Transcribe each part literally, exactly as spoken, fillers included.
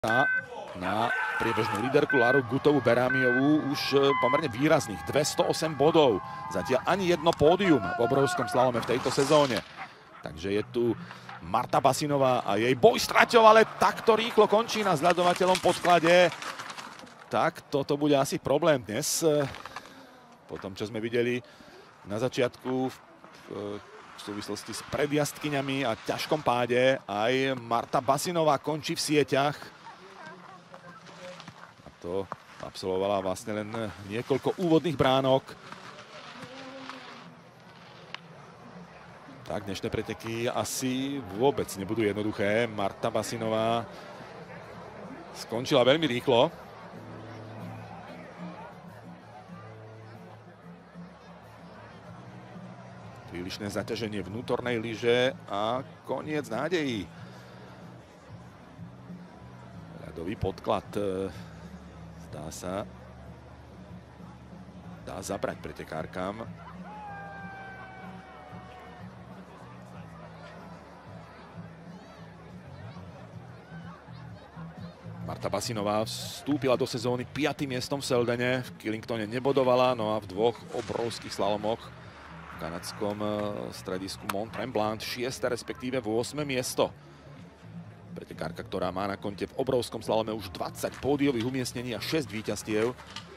na priebežnú líderku Laru Gutovú-Berámiovú už pomerne výrazných dvestoosem bodov. Zatiaľ ani jedno pódium v obrovskom slalome v tejto sezóne. Takže je tu Marta Basinová a jej boj s traťou, ale takto rýchlo končí na zľadovateľom podklade. Tak toto bude asi problém dnes. Po tom, čo sme videli na začiatku v, v súvislosti s predjazdkyňami a ťažkom páde, aj Marta Basinová končí v sieťach. To absolvovala vlastne len niekoľko úvodných bránok. Tak dnešné preteky asi vôbec nebudú jednoduché. Marta Basinová skončila veľmi rýchlo. Prílišné zaťaženie vnútornej lyže a koniec nádejí. Ľadový podklad dá sa dá zabrať pretekárkam. Marta Basinová vstúpila do sezóny piatym miestom v Seldene, v Killingtone nebodovala, no a v dvoch obrovských slalomoch v kanadskom stredisku Mont Tremblant šieste, respektíve ôsme miesto. Pretekárka, ktorá má na konte v obrovskom slalome už dvadsať pódiových umiestnení a šesť víťazstiev.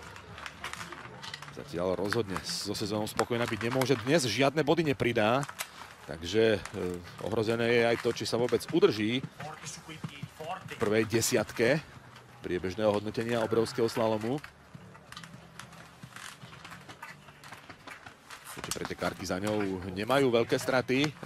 Zatiaľ rozhodne so sezónou spokojná byť nemôže. Dnes žiadne body nepridá, takže ohrozené je aj to, či sa vôbec udrží v prvej desiatke priebežného hodnotenia obrovského slalomu. Keďže pretekárky za ňou nemajú veľké straty,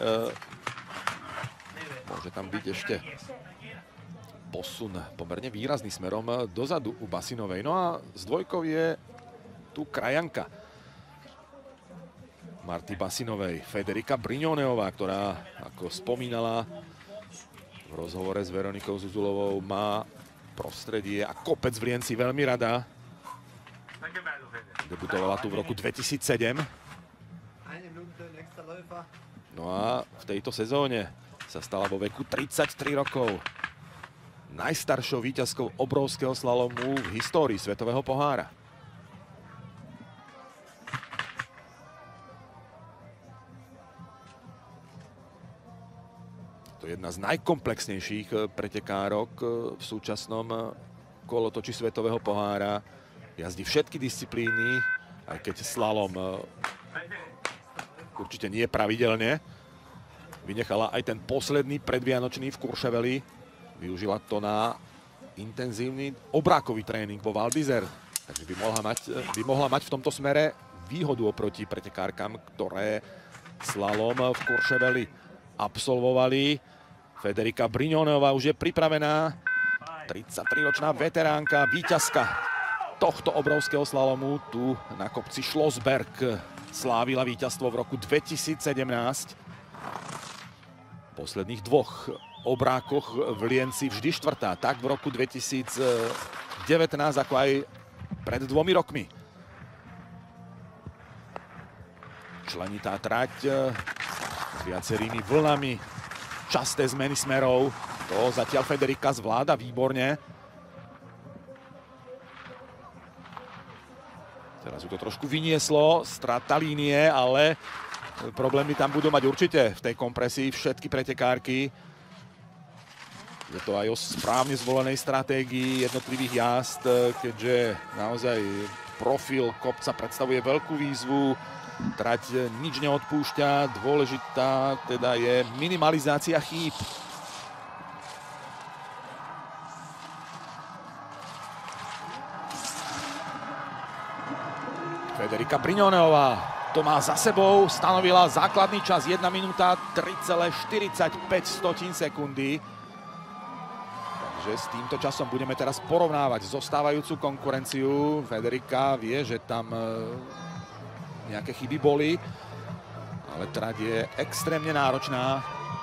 môže tam byť ešte posun pomerne výrazný smerom dozadu u Basinovej. No a s dvojkou je tu krajanka Marty Basinovej, Federica Brignoneová, ktorá, ako spomínala v rozhovore s Veronikou Zuzulovou, má prostredie a kopec v Lienci veľmi rada. Debutovala tu v roku dvetisícsedem. No a v tejto sezóne sa stala vo veku tridsaťtri rokov najstaršou víťazkou obrovského slalomu v histórii Svetového pohára. To je jedna z najkomplexnejších pretekárok v súčasnom kolotoči Svetového pohára. Jazdí všetky disciplíny, aj keď slalom určite nie pravidelne. Vynechala aj ten posledný predvianočný v Courcheveli. Využila to na intenzívny obrákový tréning vo Val d'Isère. Takže by mohla, mať, by mohla mať v tomto smere výhodu oproti pretekárkam, ktoré slalom v Courcheveli absolvovali. Federica Brignoneová už je pripravená. tridsaťtriročná veteránka, víťazka tohto obrovského slalomu. Tu na kopci Schlossberg slávila víťazstvo v roku dvetisícsedemnásť. V posledných dvoch obrákoch v Lienci vždy štvrtá, tak v roku dvetisícdevätnásť, ako aj pred dvomi rokmi. Členitá trať s viacerými vlnami, časté zmeny smerov. To zatiaľ Federica zvláda výborne. Teraz ju to trošku vynieslo, strata línie, ale problémy tam budú mať určite v tej kompresii všetky pretekárky. Je to aj o správne zvolenej stratégii jednotlivých jazd, keďže naozaj profil kopca predstavuje veľkú výzvu. Trať nič neodpúšťa, dôležitá teda je minimalizácia chýb. Federica Brignoneová to má za sebou, stanovila základný čas jedna minúta tri celé štyridsaťpäť sekundy. Takže s týmto časom budeme teraz porovnávať zostávajúcu konkurenciu. Federica vie, že tam nejaké chyby boli, ale trať je extrémne náročná.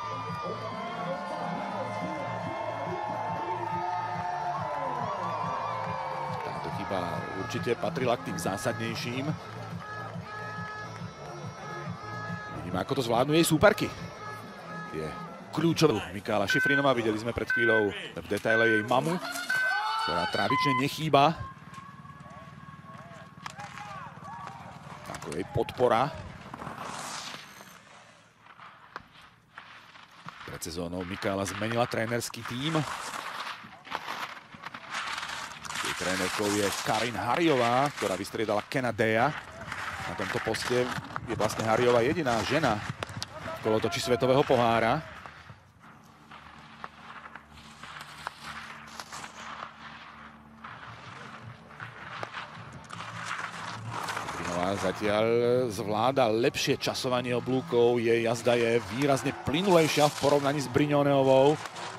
Táto chyba určite patrila k tým zásadnejším. Vidíme, ako to zvládnu jej súperky. Tie kľúčovú Michaela Šifrinová. Videli sme pred chvíľou v detaile jej mamu, ktorá tradične nechýba ako jej podpora. Pred sezónou Michaela zmenila trénerský tím. Jej trénerkou je Karin Harjová, ktorá vystriedala Kena Deja. Na tomto poste je vlastne Harjová jediná žena v kolotoči svetového pohára. Zatiaľ zvláda lepšie časovanie oblúkov, jej jazda je výrazne plynulejšia v porovnaní s Brignóneovou.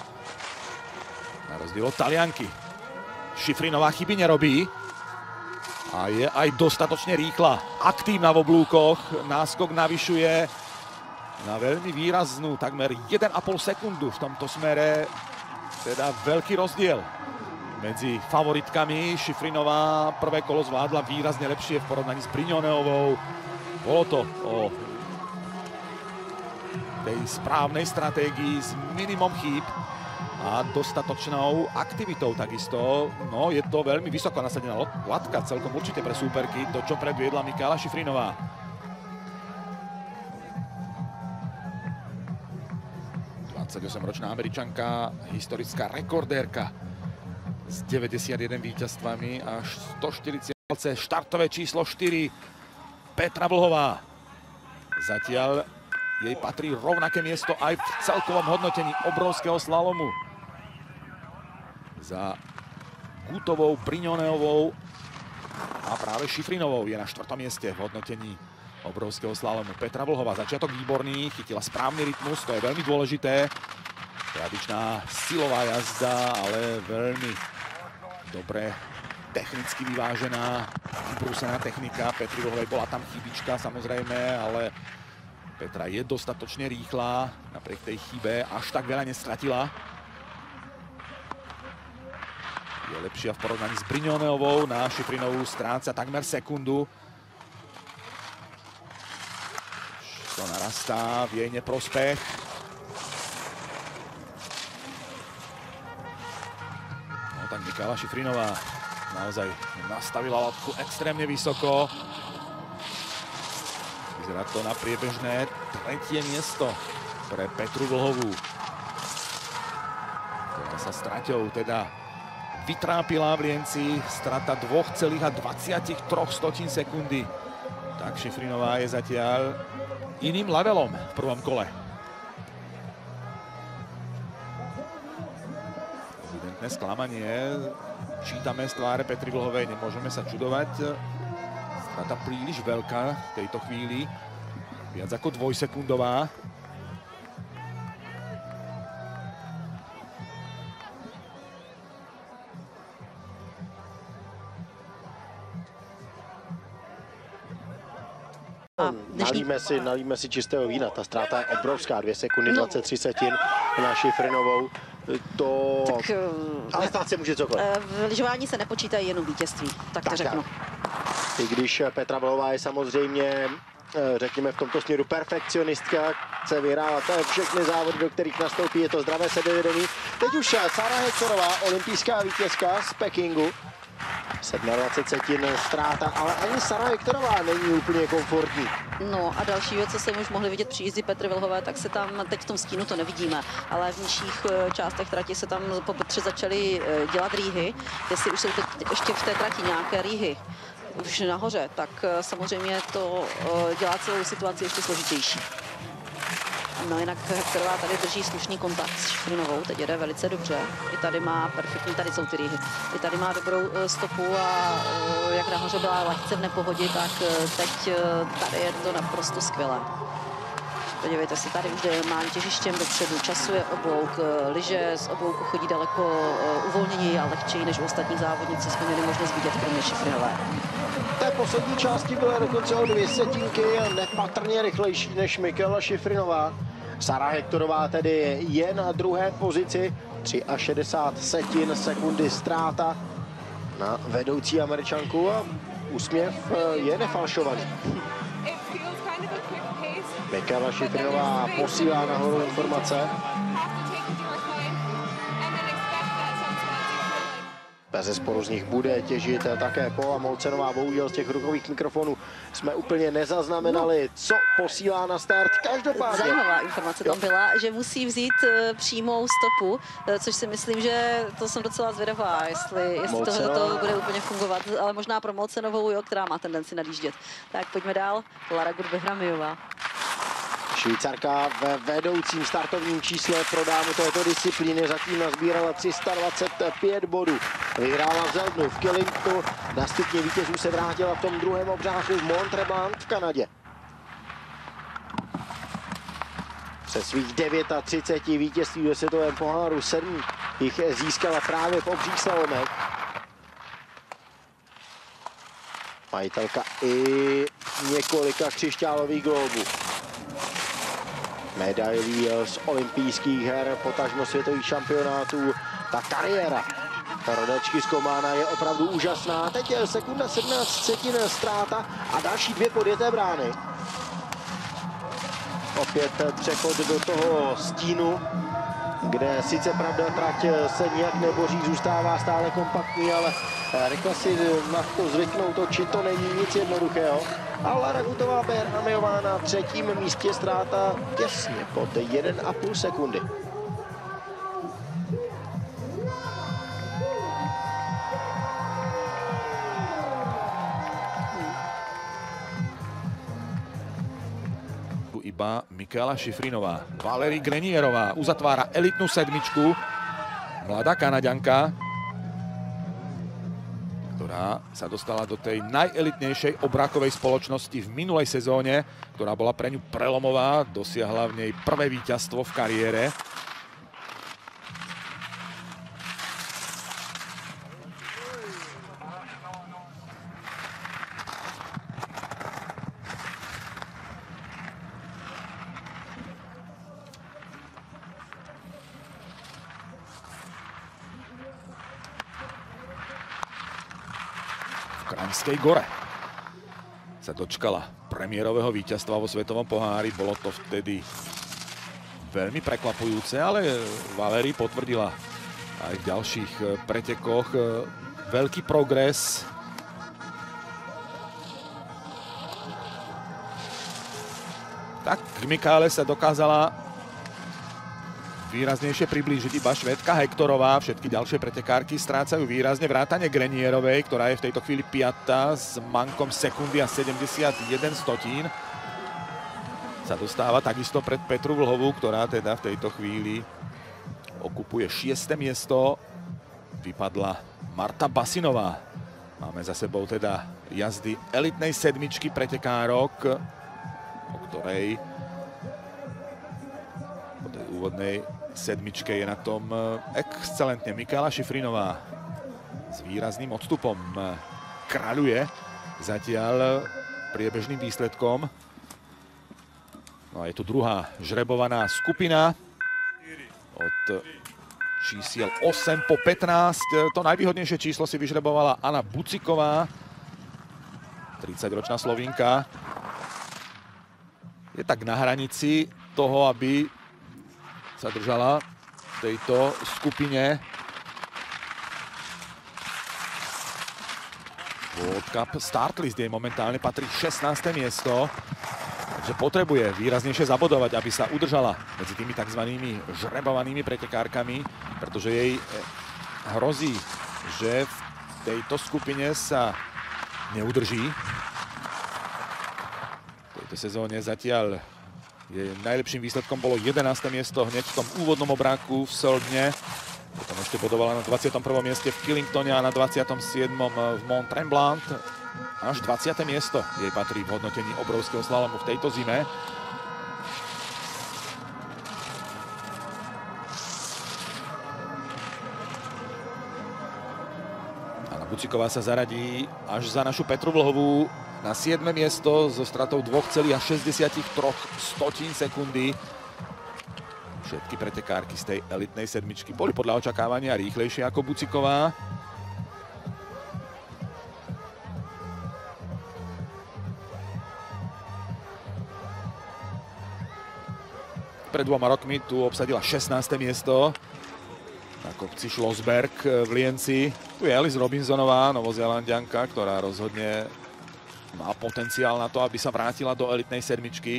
Na rozdiel od Talianky. Šifrinová chyby nerobí a je aj dostatočne rýchla, aktívna v oblúkoch. Náskok navyšuje na veľmi výraznú, takmer jeden a pol sekundu v tomto smere. Teda veľký rozdiel medzi favoritkami. Šifrinová prvé kolo zvládla výrazne lepšie v porovnaní s Brignóneovou. Bolo to o tej správnej stratégii s minimum chýb a dostatočnou aktivitou takisto. No, je to veľmi vysoko nasadená latka celkom určite pre súperky, to, čo predviedla Michaela Šifrinová. dvadsaťosemročná Američanka, historická rekordérka s deväťdesiatjeden víťazstvami až stoštyridsať palce, štartové číslo štyri, Petra Vlhová. Zatiaľ jej patrí rovnaké miesto aj v celkovom hodnotení obrovského slalomu. Za Gutovou, Brignóneovou a práve Šifrinovou je na štvrtom mieste v hodnotení obrovského slalomu. Petra Vlhová, začiatok výborný, chytila správny rytmus, to je veľmi dôležité. Tradičná silová jazda, ale veľmi dobre technicky vyvážená, vybrúsená technika. Petry Vlhovej bola tam chybička samozrejme, ale Petra je dostatočne rýchla, napriek tej chybe až tak veľa nestratila. Je lepšia v porovnaní s Brignóneovou, na Šifrinovú stráca takmer sekundu. To narastá v jej neprospech. No tak Michaela Šifrinová naozaj nastavila latku extrémne vysoko. Vyzerá to na priebežné tretie miesto pre Petru Vlhovú, ktorá sa straťou teda vytrápila v Lienci. Strata dva celé dvadsaťtri sekundy. Tak Šifrinová je zatiaľ iným levelom v prvom kole. Evidentné sklamanie čítame z tváre Petry Vlhovej, nemôžeme sa čudovať. Strata príliš veľká v tejto chvíli, viac ako dvojsekundová. Nalíme si, nalíme si čistého vína, ta ztráta je obrovská, dvě sekundy, no. dvacet tři setin na Šifrinovou. To... Tak, ale stát se může cokoliv. V lyžování se nepočítají jenom vítězství, tak, tak to řeknu. Tak. I když Petra Vlhová je samozřejmě, řekněme, v tomto směru perfekcionistka, chce vyhrávat všechny závody, do kterých nastoupí, je to zdravé sebevědomí. Teď už Sara Hektorová, olympijská vítězka z Pekingu. dvacet sedm setin ztráta, ale ani Sara Hektorová není úplně komfortní. No a další věc, co jsme už mohli vidět při jízdy Petry Vlhové, tak se tam, teď v tom stínu to nevidíme, ale v nižších částech trati se tam po Petře začaly dělat rýhy. Jestli už jsou teď ještě v té trati nějaké rýhy už nahoře, tak samozřejmě to dělá celou situaci ještě složitější. No jinak Hektorová tady drží slušný kontakt s Šifrinovou, teď jede velice dobře. I tady má perfektní, tady jsou ty rýhy. I tady má dobrou stopu a jak nahoře byla lehce v nepohodě, tak teď tady je to naprosto skvělé. Podívejte se, tady už jde normálně těžištěm dopředu, časuje oblouk, lyže z oblouku chodí daleko uvolněněji a lehčeji než u ostatních závodnic, jsme měli možnost vidět, kromě Šifrinové. V té poslední části byla dokonce o dvě setinky nepatrně rychlejší než Michaela Šifrinová. Sara Hektorová tedy je na druhé pozici, šedesát tři setin sekundy ztráta na vedoucí Američanku a úsměv je nefalšovaný. Michaela Šifrinová posílá nahoru informace. Bezesporu z nich bude těžit také Paula Molcenová. Bohužel z těch rukových mikrofonů jsme úplně nezaznamenali, co posílá na start. Každopádně. Zajímavá informace tam byla, že musí vzít přímou stopu, což si myslím, že to jsem docela zvědavá, jestli, jestli tohle to bude úplně fungovat, ale možná pro Molcenovou, jo, která má tendenci nadjíždět. Tak pojďme dál. Lara Gurbehramiová. Švýcarka ve vedoucím startovním čísle pro dámu této disciplíny zatím nazbírala tři sta dvacet pět bodů. Vyhrála v Zeldnu, v Killingtonu, na stupně vítězů se vrátila v tom druhém obřáku v Mont Tremblant v Kanadě. Přes svých třicet devět vítězství ve světovém poháru sedm jich získala právě v obřích slalomech. Majitelka i několika křišťálových glóbů. Medailí z olympijských her, potažmo světových šampionátů. Ta kariéra rodačky z Komána je opravdu úžasná. Teď je sekunda sedmnáct setin ztráta a další dvě podjeté brány. Opět přechod do toho stínu, kde sice pravda trať se nijak neboří, zůstává stále kompaktní, ale rychle si na to zvyknout, či to není nic jednoduchého. A Lara Gurbehramiová na třetím místě, ztráta těsně pod jedna a půl sekundy. Iba Michaela Šifrinová. Valérie Grenierová uzatvára elitnú sedmičku. Mladá Kanaďanka, ktorá sa dostala do tej najelitnejšej obrákovej spoločnosti v minulej sezóne, ktorá bola pre ňu prelomová, dosiahla v nej prvé víťazstvo v kariére. Kranskej Gore sa dočkala premiérového víťazstva vo svetovom pohári. Bolo to vtedy veľmi prekvapujúce, ale Valérie potvrdila aj v ďalších pretekoch veľký progres. Tak k Michaele sa dokázala výraznejšie priblížiť iba Švédka Hektorová. Všetky ďalšie pretekárky strácajú výrazne, vrátane Grenierovej, ktorá je v tejto chvíli piata s mankom sekundy a sedemdesiatjeden stotín. Sa dostáva takisto pred Petru Vlhovú, ktorá teda v tejto chvíli okupuje šieste miesto. Vypadla Marta Basinová. Máme za sebou teda jazdy elitnej sedmičky pretekárok, o ktorej po tej úvodnej sedmičke je na tom excelentne Michaela Šifrinová s výrazným odstupom. Kráľuje zatiaľ priebežným výsledkom. No a je tu druhá žrebovaná skupina od čísiel osem po pätnásť. To najvýhodnejšie číslo si vyžrebovala Anna Buciková, tridsaťročná Slovinka. Je tak na hranici toho, aby sa držala v tejto skupine. World Cup start list jej momentálne patrí šestnáste miesto, takže potrebuje výraznejšie zabodovať, aby sa udržala medzi tými tzv. Žrebovanými pretekárkami, pretože jej hrozí, že v tejto skupine sa neudrží. V tejto sezóne zatiaľ jej najlepším výsledkom bolo jedenáste miesto hneď v tom úvodnom obráku v Seldne. Potom ešte bodovala na dvadsiatom prvom mieste v Killingtone a na dvadsiatom siedmom v Mont Tremblant. Až dvadsiate miesto jej patrí v hodnotení obrovského slalomu v tejto zime. Anna Buciková sa zaradí až za našu Petru Vlhovú na siedme miesto so stratou dva celé šesťdesiattri sekundy. Všetky pretekárky z tej elitnej sedmičky boli podľa očakávania rýchlejšie ako Buciková. Pred dvoma rokmi tu obsadila šestnáste miesto na kopci Schlossberg v Lienci. Tu je Alice Robinsonová, novozélanďanka, ktorá rozhodne má potenciál na to, aby sa vrátila do elitnej sedmičky.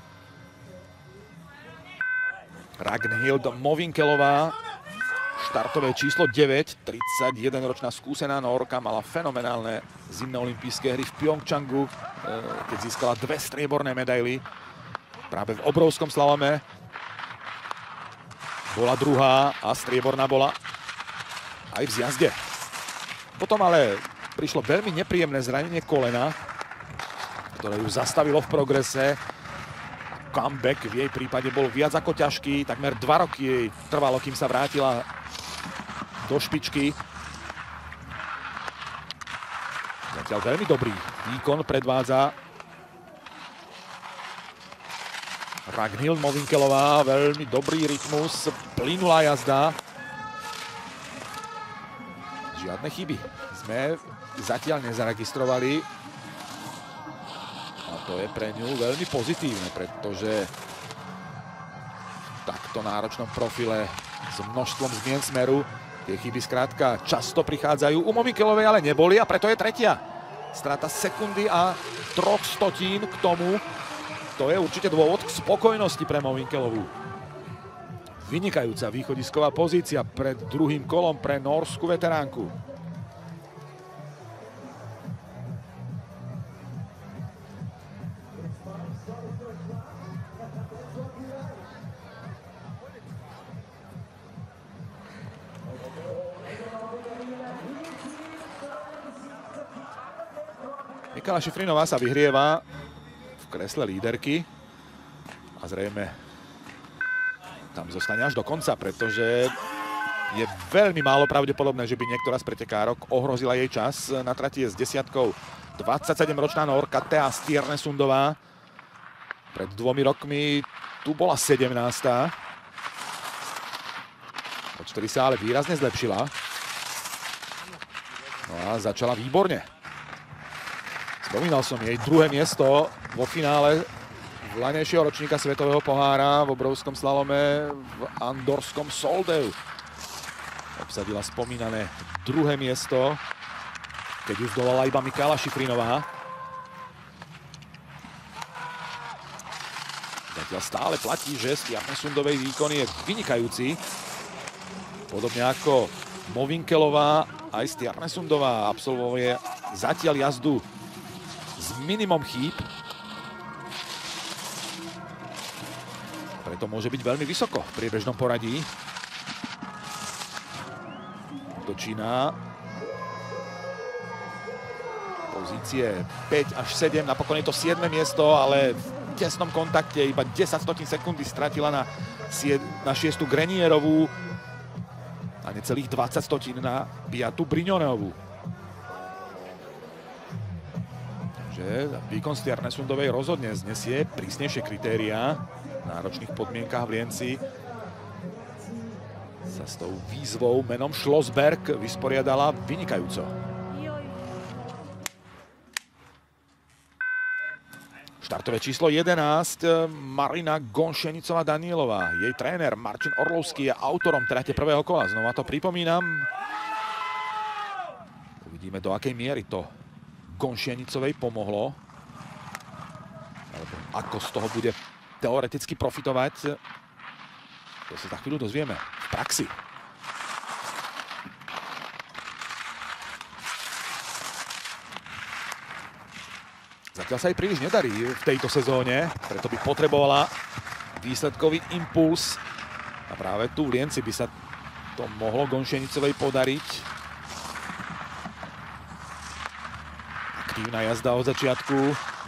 Ragnhild Movinkelová, štartové číslo deväť, tridsaťjedenročná skúsená Nórka, mala fenomenálne zimné olympijské hry v Pyeongchangu, keď získala dve strieborné medaily. Práve v obrovskom slalome bola druhá a strieborná bola aj v zjazde. Potom ale prišlo veľmi nepríjemné zranenie kolena, ktoré ju zastavilo v progrese. Comeback v jej prípade bol viac ako ťažký. Takmer dva roky jej trvalo, kým sa vrátila do špičky. Zatiaľ veľmi dobrý výkon predvádza Ragnhild Movinkelová. Veľmi dobrý rytmus, plynulá jazda. Žiadne chyby sme zatiaľ nezaregistrovali. A to je pre ňu veľmi pozitívne, pretože v takto náročnom profile s množstvom zmien smeru tie chyby skrátka často prichádzajú. U Movinkelovej ale neboli a preto je tretia. Strata sekundy a troch stotín k tomu. To je určite dôvod k spokojnosti pre Movinkelovú. Vynikajúca východisková pozícia pred druhým kolom pre norsku veteránku. Mikaela Šifrinová sa vyhrieva v kresle líderky a zrejme tam zostane až do konca, pretože je veľmi málo pravdepodobné, že by niektorá z pretekárok ohrozila jej čas. Na trati je s desiatkou dvadsaťsedemročná Nórka Thea Stiernesundová. Pred dvomi rokmi tu bola sedemnásta. Odtedy sa ale výrazne zlepšila. No a začala výborne. Spomínal som jej druhé miesto vo finále vlaňajšieho ročníka Svetového pohára v obrovskom slalome v andorskom Soldeu. Obsadila spomínané druhé miesto, keď ju zdolala iba Mikaela Šifrinová. Zatiaľ stále platí, že Stiernesundovej výkon je vynikajúci. Podobne ako Movinkelová, aj Stiernesundová absolvuje zatiaľ jazdu s minimum chýb. Preto môže byť veľmi vysoko v priebežnom poradí. Točína. Pozície päť až sedem, napokon je to siedme miesto, ale v tesnom kontakte iba desať stotín sekundy stratila na, na šiestu Grenierovú a necelých dvadsať stotín na Beatu Brignoneovú. Výkon Stiernesundovej rozhodne znesie prísnejšie kritériá v náročných podmienkach v Lienci. Sa s tou výzvou menom Schlossberg vysporiadala vynikajúco. Štartové číslo jedenásť, Marina Gonšenicová-Danielová. Jej tréner Martin Orlovský je autorom trate prvého kola. Znova to pripomínam. Uvidíme, do akej miery to Gonšenicovej pomohlo. Alebo ako z toho bude teoreticky profitovať. To sa za chvíľu dozvieme v praxi. Zatiaľ sa jej príliš nedarí v tejto sezóne, preto by potrebovala výsledkový impuls. A práve tu v Lienci by sa to mohlo Gonšenicovej podariť. Aktívna jazda od začiatku.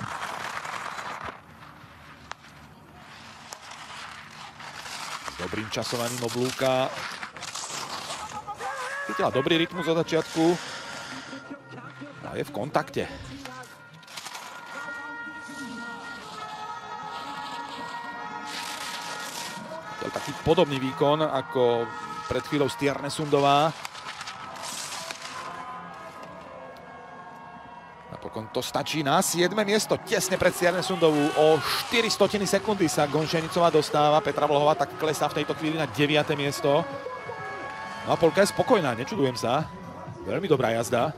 S dobrým časovaním oblúka. Chytila dobrý rytmus od začiatku. A je v kontakte. To je taký podobný výkon ako pred chvíľou Stiernesundová. Napokon to stačí na siedme miesto. Tesne pred Stiernesundovú. O štyri stotiny sekundy sa Gonšenicová dostáva. Petra Vlhová tak klesá v tejto chvíli na deviate miesto. No a Polka je spokojná, nečudujem sa. Veľmi dobrá jazda.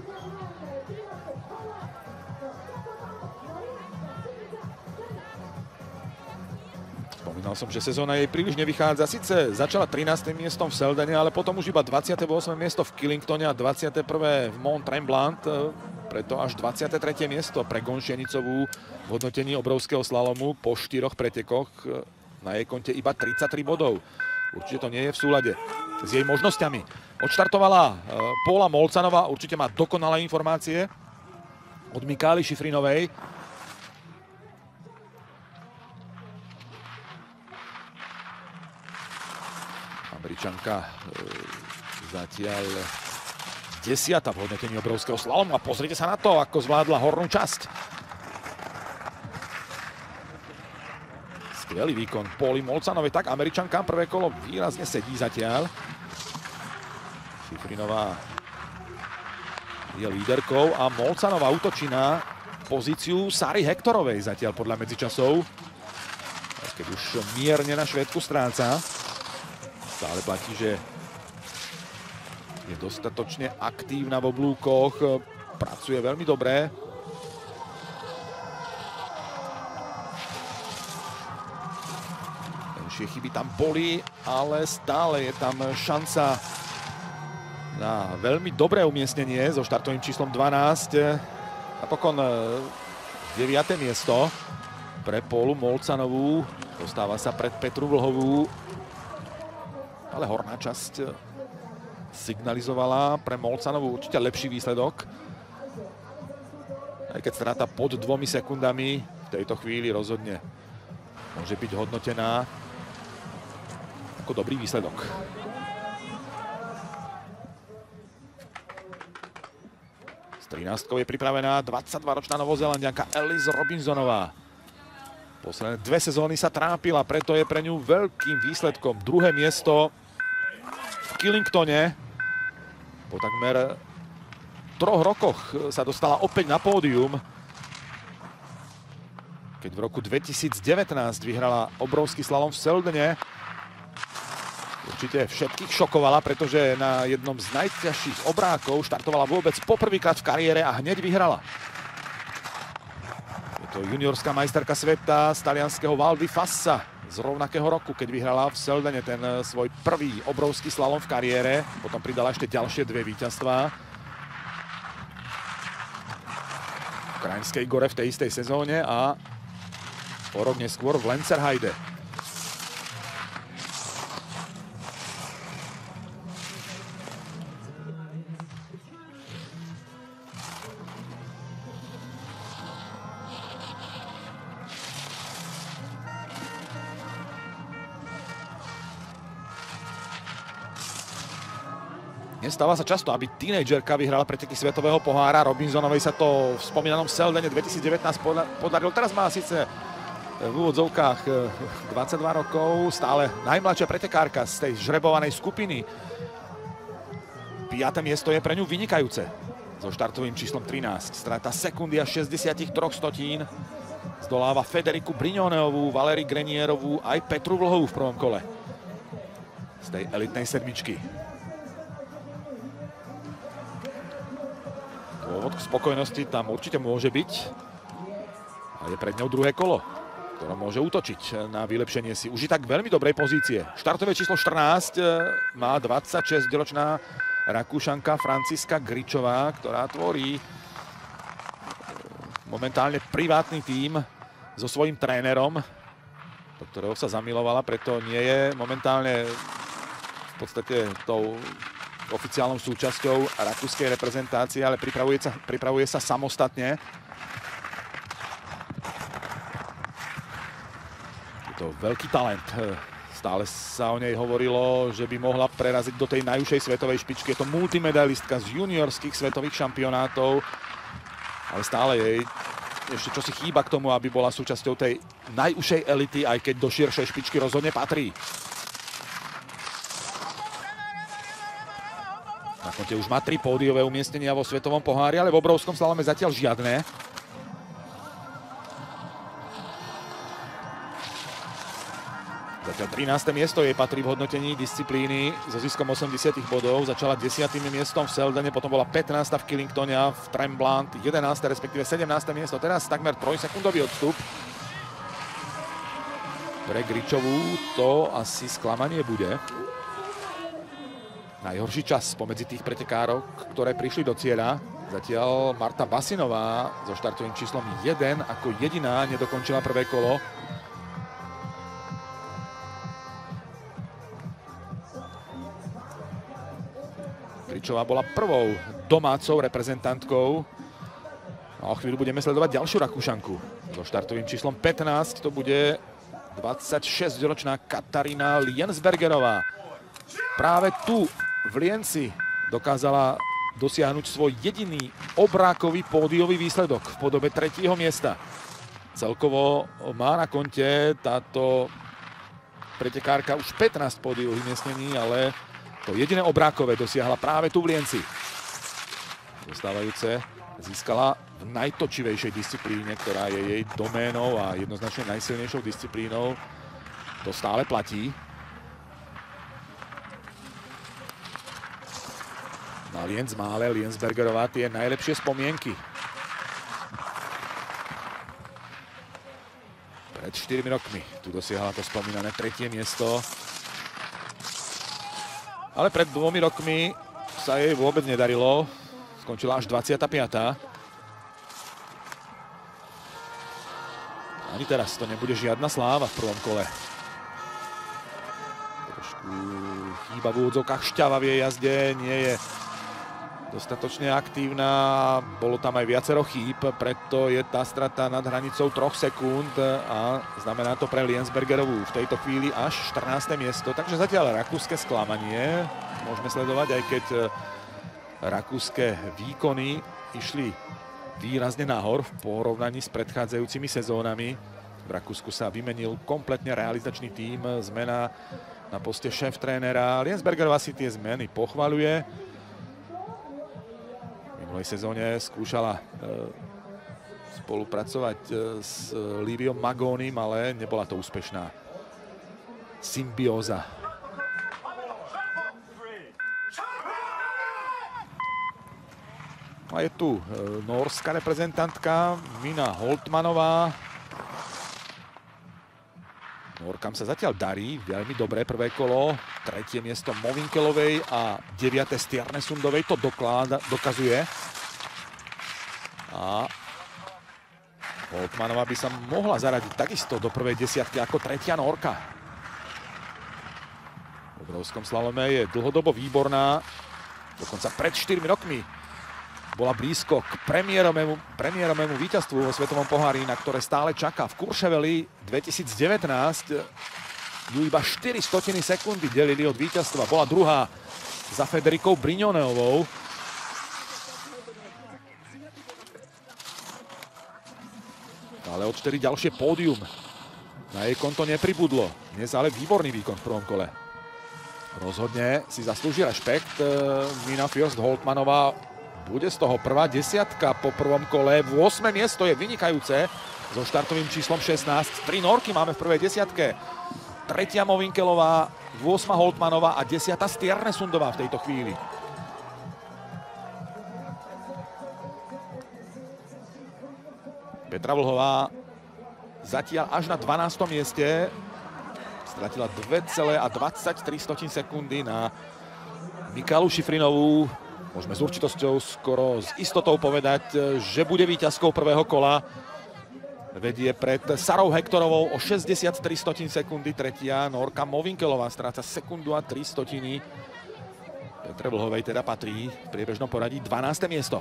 Spomínal som, že sezóna jej príliš nevychádza. Sice začala trinásty miestom v Seldene, ale potom už iba dvadsiate ôsme miesto v Killingtone a dvadsiate prvé v Mont Tremblant. Preto až dvadsiate tretie miesto pre Gonšienicovú v hodnotení obrovského slalomu po štyroch pretekoch. Na jej konte iba tridsaťtri bodov. Určite to nie je v súlade s jej možnosťami. Odštartovala Paula Molcanová, určite má dokonalé informácie od Mikály Šifrinovej. Američanka e, zatiaľ desiata v hodnotení obrovského slalomu. A pozrite sa na to, ako zvládla hornú časť. Skvelý výkon Pauly Molcanovej. Tak Američanka prvé kolo výrazne sedí zatiaľ. Šifrinová je líderkou a Molcanová útočí na pozíciu Sary Hektorovej zatiaľ podľa medzičasov. Keď už mierne na Švédku stráca. Stále platí, že je dostatočne aktívna v oblúkoch, pracuje veľmi dobre. Menšie chyby tam boli, ale stále je tam šanca na veľmi dobré umiestnenie so štartovým číslom dvanásť. Napokon deviate miesto pre Paulu Molcanovú. Dostáva sa pred Petru Vlhovú. Ale horná časť signalizovala pre Molcanovú určite lepší výsledok. Aj keď strata pod dvomi sekundami v tejto chvíli rozhodne môže byť hodnotená ako dobrý výsledok. S trinástkou je pripravená dvadsaťdvaročná Novozélanďanka Alice Robinsonová. Posledné dve sezóny sa trápila, preto je pre ňu veľkým výsledkom druhé miesto v Killingtone. Po takmer troch rokoch sa dostala opäť na pódium, keď v roku dvetisícdevätnásť vyhrala obrovský slalom v Seldene. Určite všetkých šokovala, pretože na jednom z najťažších obrákov štartovala vôbec poprvýkrát v kariére a hneď vyhrala. Je to juniorská majsterka sveta z talianskeho Val di Fassa z rovnakého roku, keď vyhrala v Seldene ten svoj prvý obrovský slalom v kariére. Potom pridala ešte ďalšie dve víťazstvá. V Krajinskej Gore v tej istej sezóne a o rok neskôr v Lenzerheide. Nestáva sa často, aby tínejdžerka vyhrala preteky svetového pohára. Robinsonovej sa to v spomínanom Seldene dvetisícdevätnásť podarilo. Teraz má síce v úvodzovkách dvadsaťdva rokov, stále najmladšia pretekárka z tej žrebovanej skupiny. Piate miesto je pre ňu vynikajúce so štartovým číslom trinásť. Strata sekundy a šesťdesiattri stotín. Zdoláva Federiku Brignoneovú, Valérii Grenierovú aj Petru Vlhovú v prvom kole z tej elitnej sedmičky. Dôvod k spokojnosti tam určite môže byť. A je pred ňou druhé kolo, ktoré môže útočiť na vylepšenie si už i tak veľmi dobrej pozície. Štartové číslo štrnásť má dvadsaťšesťročná Rakúšanka Franciska Gričová, ktorá tvorí momentálne privátny tím so svojím trénerom, do ktorého sa zamilovala, preto nie je momentálne v podstate tou oficiálnou súčasťou rakúskej reprezentácie, ale pripravuje sa, pripravuje sa samostatne. Je to veľký talent. Stále sa o nej hovorilo, že by mohla preraziť do tej najúžšej svetovej špičky. Je to multimedalistka z juniorských svetových šampionátov, ale stále jej ešte čosi chýba k tomu, aby bola súčasťou tej najúžšej elity, aj keď do širšej špičky rozhodne patrí. Na konte už má tri pódiové umiestnenia vo svetovom pohári, ale v obrovskom slalome zatiaľ žiadne. Za Zatiaľ trináste miesto jej patrí v hodnotení disciplíny so ziskom osemdesiat bodov. Začala desiatym miestom v Seldene, potom bola pätnásta v Killingtone a v Tremblant jedenáste respektíve sedemnáste miesto. Teraz takmer trojsekundový odstup. Pre Gričovú to asi sklamanie bude. Najhorší čas pomedzi tých pretekárok, ktoré prišli do cieľa. Zatiaľ Marta Basinová so štartovým číslom jeden ako jediná nedokončila prvé kolo. Gričová bola prvou domácou reprezentantkou. A o chvíľu budeme sledovať ďalšiu Rakúšanku. So štartovým číslom pätnásť to bude dvadsaťšesťročná Katarína Liensbergerová. Práve tu v Lienci dokázala dosiahnuť svoj jediný obrákový pódiový výsledok v podobe tretieho miesta. Celkovo má na konte táto pretekárka už pätnásť pódiových umiestnení, ale to jediné obrákové dosiahla práve tu v Lienci. Dostávajúce získala v najtočivejšej disciplíne, ktorá je jej doménou a jednoznačne najsilnejšou disciplínou. To stále platí. Na Lienzmále Liensbergerová tie najlepšie spomienky. Pred štyrmi rokmi tu dosiahla to spomínané tretie miesto. Ale pred dvomi rokmi sa jej vôbec nedarilo. Skončila až dvadsiata piata Ani teraz to nebude žiadna sláva v prvom kole. Trošku chýba v úvodzovkách šťava v jej jazde, nie je dostatočne aktívna. Bolo tam aj viacero chýb, preto je tá strata nad hranicou troch sekúnd a znamená to pre Liensbergerovú v tejto chvíli až štrnáste miesto. Takže zatiaľ rakúske sklamanie môžeme sledovať, aj keď rakúske výkony išli výrazne nahor v porovnaní s predchádzajúcimi sezónami. V Rakúsku sa vymenil kompletne realizačný tím, zmena na poste šéf-trénera. Liensbergerová si tie zmeny pochvaľuje. V minulej sezóne skúšala e, spolupracovať e, s Liviom Magónim, ale nebola to úspešná symbióza. A je tu e, norská reprezentantka Mina Holtmanová. Norkám sa zatiaľ darí veľmi dobré prvé kolo. Tretie miesto Movinkelovej a deviate Stjarnesundovej to dokláda, dokazuje. A Holtmanová by sa mohla zaradiť takisto do prvej desiatky ako tretia Norka. V obrovskom slalome je dlhodobo výborná. Dokonca pred štyrmi rokmi bola blízko k premiérovému, premiérovému víťazstvu vo Svetovom pohári, na ktoré stále čaká. V Courcheveli dvetisícdevätnásť ju iba štyri stotiny sekundy delili od víťazstva. Bola druhá za Federikou Brignoneovou. Ale od štyri ďalšie pódium na jej konto nepribudlo. Dnes ale výborný výkon v prvom kole. Rozhodne si zaslúži rešpekt Mina Fürst Holtmanová. Bude z toho prvá desiatka po prvom kole. ôsme miesto je vynikajúce so štartovým číslom šestnásť. Tri Norky máme v prvej desiatke. Tretia Movinkelová, ôsma Holtmanová a desiata Stjarnesundová v tejto chvíli. Petra Vlhová zatiaľ až na dvanástom mieste. Stratila dve celé dvadsaťtri sekundy na Mikaelu Šifrinovú. Môžeme s určitosťou skoro s istotou povedať, že bude víťazkou prvého kola. Vedie pred Sarou Hektorovou o šesťdesiattri sekundy. Tretia Norka Movinkelová stráca sekundu a tri stotiny. Petre Vlhovej teda patrí v priebežnom poradí dvanáste miesto.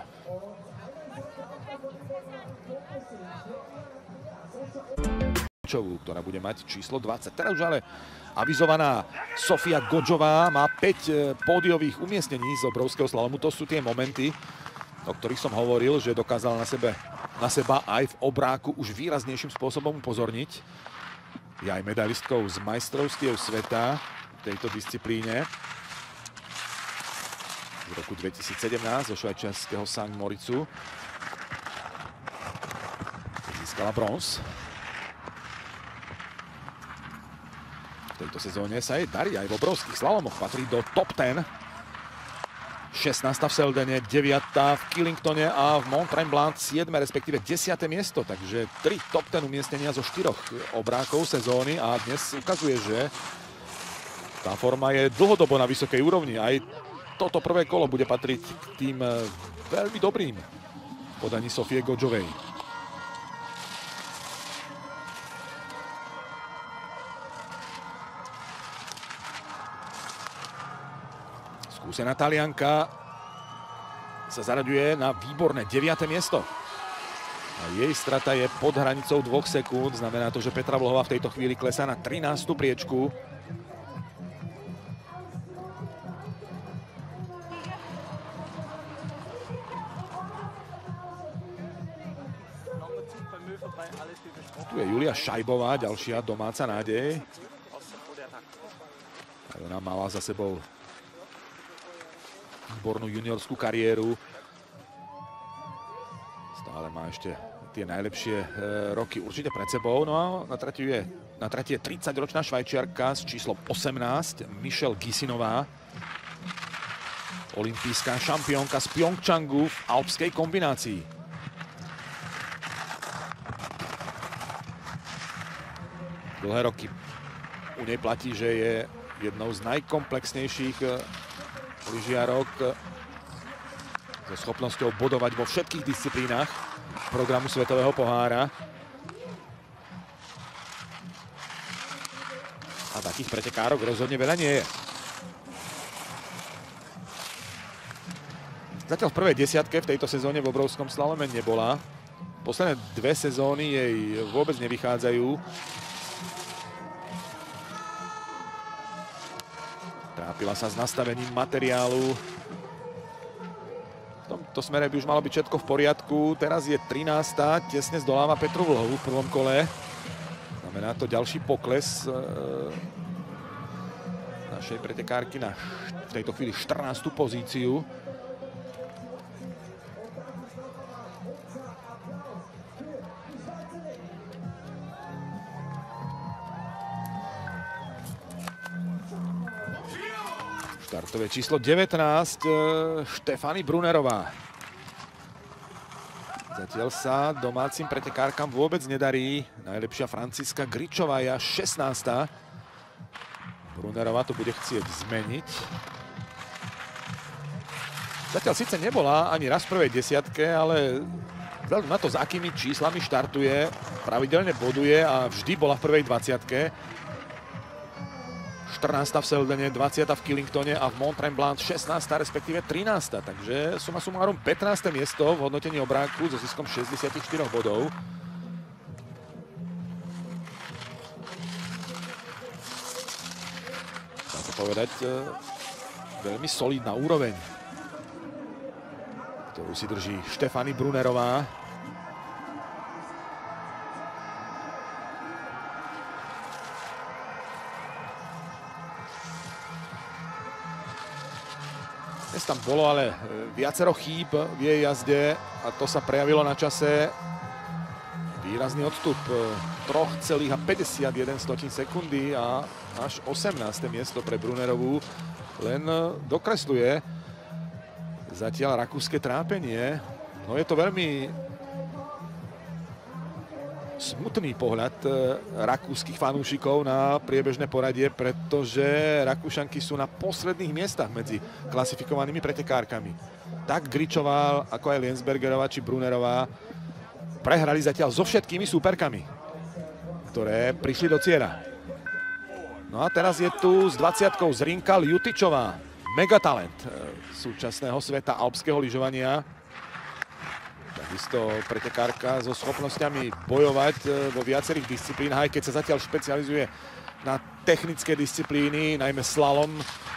Ktorá bude mať číslo dvadsať. Teraz už ale avizovaná Sofia Godžová má päť pódiových umiestnení z obrovského slalomu. To sú tie momenty, o ktorých som hovoril, že dokázala na, sebe, na seba aj v obráku už výraznejším spôsobom upozorniť. Je aj medailistkou z majstrovstiev sveta v tejto disciplíne z roku dvetisícsedemnásť zo švajčiarskeho Sankt Moritzu. Získala bronz. V tejto sezóne sa jej darí aj v obrovských slalomoch. Patrí do top desať. šestnásta v Seldene, deviata v Killingtone a v Mont Tremblant siedme respektíve desiate miesto. Takže tri top desať umiestnenia zo štyroch obrákov sezóny a dnes ukazuje, že tá forma je dlhodobo na vysokej úrovni. Aj toto prvé kolo bude patriť k tým veľmi dobrým podaní Sofie Godžovej. Skúsená Talianka sa zaraďuje na výborné deviate miesto. A jej strata je pod hranicou dvoch sekúnd. Znamená to, že Petra Vlhová v tejto chvíli klesá na trinástu priečku. Tu je Julia Šajbová, ďalšia domáca nádej. A ona mala za sebou výbornú juniorskú kariéru. Stále má ešte tie najlepšie e, roky určite pred sebou. No a na trati je, na trati je tridsaťročná Švajčiarka s číslom osemnásť, Michelle Gisinová. Olympijská šampiónka z Pyeongchangu v alpskej kombinácii. Dlhé roky u nej platí, že je jednou z najkomplexnejších lyžiarok so schopnosťou bodovať vo všetkých disciplínach programu Svetového pohára. A takých pretekárok rozhodne veľa nie je. Zatiaľ v prvej desiatke v tejto sezóne v obrovskom slalome nebola. Posledné dve sezóny jej vôbec nevychádzajú. Trápila sa s nastavením materiálu. V tomto smere by už malo byť všetko v poriadku. Teraz je trinásta, tesne zdoláva Petru Vlhovú v prvom kole. Znamená to ďalší pokles našej pretekárky na v tejto chvíli štrnástu pozíciu. Štartové číslo devätnásť, Štefany Brunnerová. Zatiaľ sa domácim pretekárkam vôbec nedarí. Najlepšia Franciska Gričová je šestnásta. Brunnerová to bude chcieť zmeniť. Zatiaľ síce nebola ani raz v prvej desiatke, ale vzhľadom na to, za akými číslami štartuje, pravidelne boduje a vždy bola v prvej dvadsiatke. štrnásta v Seldene, dvadsiata v Killingtone a v Mont Tremblant šestnásta respektíve trinásta. Takže suma sumárum pätnáste miesto v hodnotení obráku so ziskom šesťdesiatštyri bodov. Dá sa povedať, veľmi solidná úroveň, ktorú si drží Štefany Brunnerová. Dnes tam bolo ale viacero chýb v jej jazde a to sa prejavilo na čase. Výrazný odstup tri celé päťdesiatjeden sekundy a až osemnáste miesto pre Brunnerovú len dokresluje zatiaľ rakúske trápenie. No je to veľmi smutný pohľad rakúskych fanúšikov na priebežné poradie, pretože Rakúšanky sú na posledných miestach medzi klasifikovanými pretekárkami. Tak Gričová, ako aj Liensbergerová či Brunnerová prehrali zatiaľ so všetkými súperkami, ktoré prišli do cieľa. No a teraz je tu s dvadsiatkou Zrinka Ljutičová, megatalent súčasného sveta alpského lyžovania. Takisto pretekárka so schopnosťami bojovať vo viacerých disciplínach, aj keď sa zatiaľ špecializuje na technické disciplíny, najmä slalom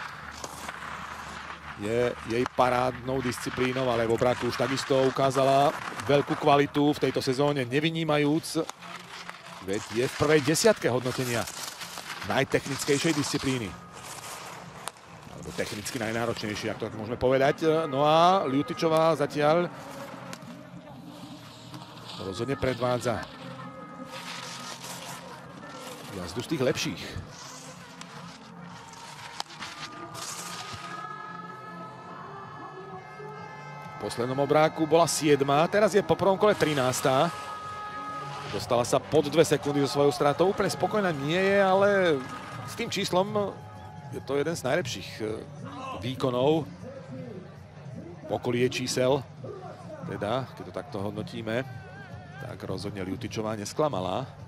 je jej parádnou disciplínou, ale v obráku už takisto ukázala veľkú kvalitu v tejto sezóne, nevynímajúc, veď je v prvej desiatke hodnotenia najtechnickejšej disciplíny. Alebo technicky najnáročnejšie, ak to tak môžeme povedať. No a Ljutičová zatiaľ rozhodne predvádza jazdu z tých lepších. poslednom obráku bola siedma, teraz je po prvom kole trinásta. Dostala sa pod dve sekundy so svojou stratou. Úplne spokojná nie je, ale s tým číslom je to jeden z najlepších výkonov v okolí je čísel. Teda, keď to takto hodnotíme, tak rozhodne Ľutičová nesklamala.